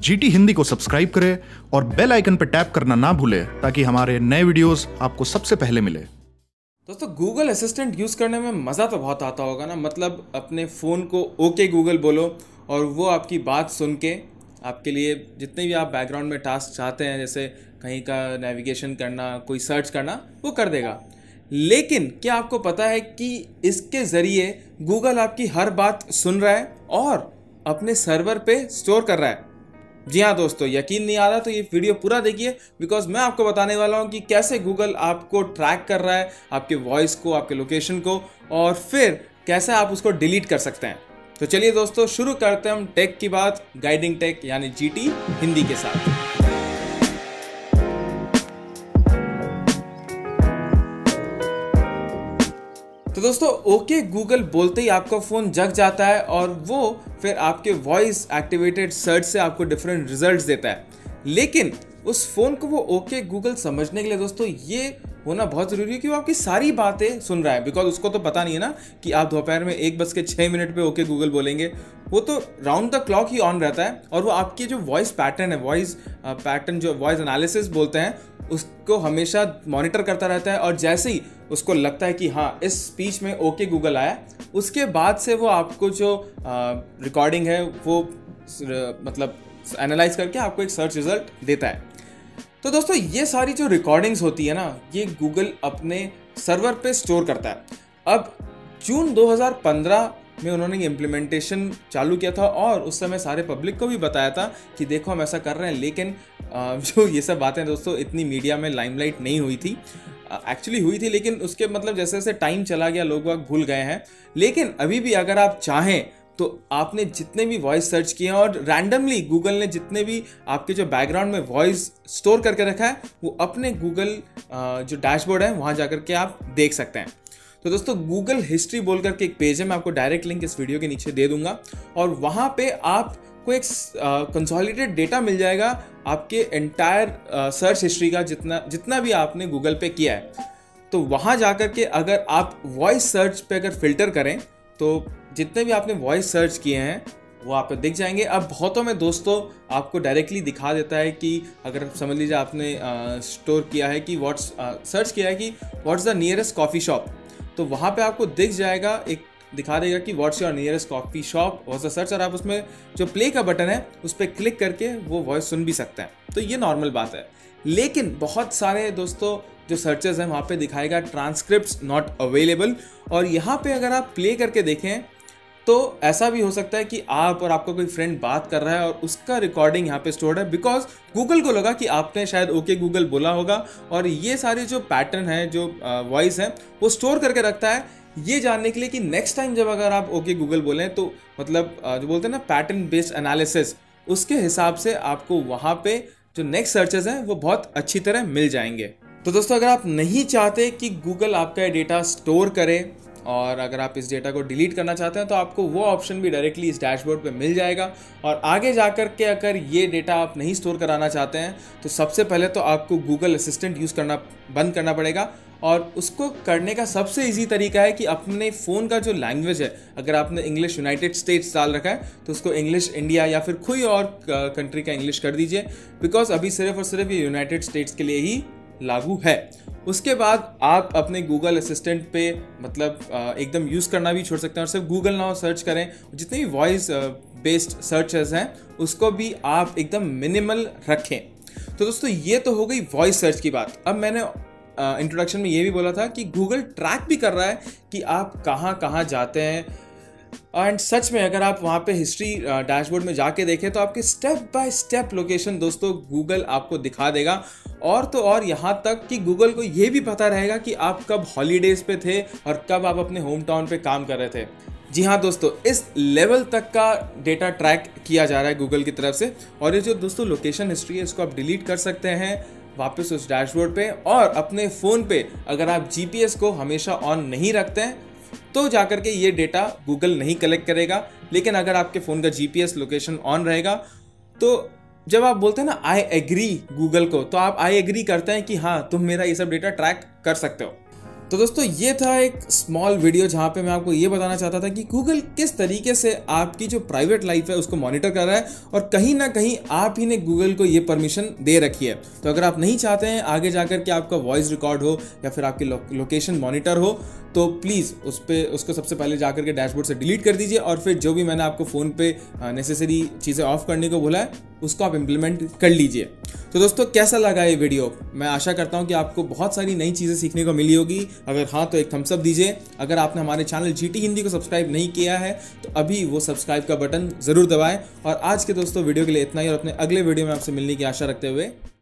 GT Hindi को subscribe करें और बेल आइकन पर टैप करना ना भूलें ताकि हमारे नए वीडियोस आपको सबसे पहले मिले। दोस्तों गूगल असिस्टेंट यूज़ करने में मज़ा तो बहुत आता होगा ना। मतलब अपने फ़ोन को ओके गूगल बोलो और वो आपकी बात सुन के आपके लिए जितने भी आप बैकग्राउंड में टास्क चाहते हैं, जैसे कहीं का नेविगेशन करना, कोई सर्च करना, वो कर देगा। लेकिन क्या आपको पता है कि इसके ज़रिए गूगल आपकी हर बात सुन रहा है और अपने सर्वर पे स्टोर कर रहा है? जी हाँ दोस्तों, यकीन नहीं आ रहा तो ये वीडियो पूरा देखिए, बिकॉज मैं आपको बताने वाला हूँ कि कैसे गूगल आपको ट्रैक कर रहा है, आपके वॉइस को, आपके लोकेशन को, और फिर कैसे आप उसको डिलीट कर सकते हैं। तो चलिए दोस्तों शुरू करते हैं हम टेक की बात, गाइडिंग टेक यानी जीटी हिंदी के साथ। तो दोस्तों ओके गूगल बोलते ही आपका फ़ोन जग जाता है और वो फिर आपके वॉइस एक्टिवेटेड सर्च से आपको डिफरेंट रिजल्ट्स देता है। लेकिन उस फ़ोन को वो ओके गूगल समझने के लिए दोस्तों ये होना बहुत ज़रूरी है कि वो आपकी सारी बातें सुन रहा है, बिकॉज उसको तो पता नहीं है ना कि आप दोपहर में 1:06 पे ओके गूगल बोलेंगे। वो तो राउंड द क्लॉक ही ऑन रहता है और वो आपकी जो वॉइस पैटर्न है, वॉइस पैटर्न जो वॉइस एनालिसिस बोलते हैं, उसको हमेशा मॉनिटर करता रहता है। और जैसे ही उसको लगता है कि हाँ इस स्पीच में ओके गूगल आया, उसके बाद से वो आपको जो रिकॉर्डिंग है वो मतलब एनालाइज करके आपको एक सर्च रिजल्ट देता है। तो दोस्तों ये सारी जो रिकॉर्डिंग्स होती है ना, ये गूगल अपने सर्वर पे स्टोर करता है। अब जून 2015 में उन्होंने ये इम्प्लीमेंटेशन चालू किया था और उस समय सारे पब्लिक को भी बताया था कि देखो हम ऐसा कर रहे हैं। लेकिन जो ये सब बातें दोस्तों इतनी मीडिया में लाइमलाइट नहीं हुई थी। एक्चुअली हुई थी, लेकिन उसके मतलब जैसे जैसे टाइम चला गया लोग बाग भूल गए हैं। लेकिन अभी भी अगर आप चाहें तो आपने जितने भी वॉइस सर्च किए हैं और रैंडमली गूगल ने जितने भी आपके जो बैकग्राउंड में वॉइस स्टोर करके रखा है, वो अपने गूगल जो डैशबोर्ड है वहाँ जाकर के आप देख सकते हैं। तो दोस्तों गूगल हिस्ट्री बोल करके एक पेज है, मैं आपको डायरेक्ट लिंक इस वीडियो के नीचे दे दूंगा और वहाँ पे आपको एक कंसोलिडेटेड डेटा मिल जाएगा आपके एंटायर सर्च हिस्ट्री का, जितना भी आपने गूगल पे किया है। तो वहाँ जाकर के अगर आप वॉइस सर्च पे अगर फिल्टर करें तो जितने भी आपने वॉइस सर्च किए हैं वो आप दिख जाएंगे। अब बहुतों में दोस्तों आपको डायरेक्टली दिखा देता है कि अगर समझ लीजिए आपने स्टोर किया है कि सर्च किया है कि what's the nearest coffee shop, तो वहाँ पे आपको दिख जाएगा, एक दिखा देगा कि what's your nearest coffee shop what's the search, और आप उसमें जो प्ले का बटन है उस पर क्लिक करके वो वॉइस सुन भी सकते हैं। तो ये नॉर्मल बात है। लेकिन बहुत सारे दोस्तों जो सर्चेस हैं वहाँ पे दिखाएगा ट्रांसक्रिप्ट्स नॉट अवेलेबल, और यहाँ पे अगर आप प्ले करके देखें तो ऐसा भी हो सकता है कि आप और आपका कोई फ्रेंड बात कर रहा है और उसका रिकॉर्डिंग यहाँ पे स्टोर्ड है, बिकॉज गूगल को लगा कि आपने शायद ओके गूगल बोला होगा और ये सारे जो पैटर्न है, जो वॉइस है, वो स्टोर करके रखता है ये जानने के लिए कि नेक्स्ट टाइम जब अगर आप ओके गूगल बोलें तो मतलब जो बोलते हैं ना पैटर्न बेस्ड एनालिसिस, उसके हिसाब से आपको वहाँ पे जो नेक्स्ट सर्चेस हैं वो बहुत अच्छी तरह मिल जाएंगे। तो दोस्तों अगर आप नहीं चाहते कि गूगल आपका डेटा स्टोर करे और अगर आप इस डेटा को डिलीट करना चाहते हैं तो आपको वो ऑप्शन भी डायरेक्टली इस डैशबोर्ड पे मिल जाएगा। और आगे जाकर के अगर ये डेटा आप नहीं स्टोर कराना चाहते हैं तो सबसे पहले तो आपको गूगल असिस्टेंट यूज़ करना बंद करना पड़ेगा। और उसको करने का सबसे इजी तरीका है कि अपने फ़ोन का जो लैंग्वेज है, अगर आपने इंग्लिश यूनाइटेड स्टेट्स डाल रखा है तो उसको इंग्लिश इंडिया या फिर कोई और कंट्री का इंग्लिश कर दीजिए, बिकॉज अभी सिर्फ और सिर्फ ये यूनाइटेड स्टेट्स के लिए ही लागू है। उसके बाद आप अपने गूगल असिस्टेंट पे मतलब एकदम यूज़ करना भी छोड़ सकते हैं और सिर्फ गूगल नाउ सर्च करें। जितने भी वॉइस बेस्ड सर्चेस हैं उसको भी आप एकदम मिनिमल रखें। तो दोस्तों ये तो हो गई वॉइस सर्च की बात। अब मैंने इंट्रोडक्शन में ये भी बोला था कि गूगल ट्रैक भी कर रहा है कि आप कहाँ कहाँ जाते हैं, एंड सच में अगर आप वहाँ पे हिस्ट्री डैशबोर्ड में जाके देखें तो आपके स्टेप बाय स्टेप लोकेशन दोस्तों गूगल आपको दिखा देगा। और तो और यहाँ तक कि गूगल को ये भी पता रहेगा कि आप कब हॉलीडेज़ पे थे और कब आप अपने होम टाउन पे काम कर रहे थे। जी हाँ दोस्तों, इस लेवल तक का डेटा ट्रैक किया जा रहा है गूगल की तरफ से। और ये जो दोस्तों लोकेशन हिस्ट्री है इसको आप डिलीट कर सकते हैं वापस उस डैशबोर्ड पे। और अपने फ़ोन पे अगर आप GPS को हमेशा ऑन नहीं रखते हैं तो जाकर के ये डेटा गूगल नहीं कलेक्ट करेगा। लेकिन अगर आपके फ़ोन का GPS लोकेशन ऑन रहेगा तो जब आप बोलते हैं ना आई एग्री गूगल को, तो आप आई एग्री करते हैं कि हाँ तुम मेरा ये सब डेटा ट्रैक कर सकते हो। तो दोस्तों ये था एक स्मॉल वीडियो जहाँ पे मैं आपको ये बताना चाहता था कि गूगल किस तरीके से आपकी जो प्राइवेट लाइफ है उसको मॉनिटर कर रहा है और कहीं ना कहीं आप ही ने गूगल को ये परमिशन दे रखी है। तो अगर आप नहीं चाहते हैं आगे जाकर के आपका वॉइस रिकॉर्ड हो या फिर आपकी लोकेशन मॉनिटर हो तो प्लीज़ उसको सबसे पहले जाकर के डैशबोर्ड से डिलीट कर दीजिए और फिर जो भी मैंने आपको फ़ोन पे नेसेसरी चीज़ें ऑफ करने को बोला है उसको आप इम्प्लीमेंट कर लीजिए। तो दोस्तों कैसा लगा ये वीडियो? मैं आशा करता हूँ कि आपको बहुत सारी नई चीज़ें सीखने को मिली होगी। अगर हाँ तो एक थम्स अप दीजिए। अगर आपने हमारे चैनल जीटी हिंदी को सब्सक्राइब नहीं किया है तो अभी वो सब्सक्राइब का बटन ज़रूर दबाएं। और आज के दोस्तों वीडियो के लिए इतना ही और अपने अगले वीडियो में आपसे मिलने की आशा रखते हुए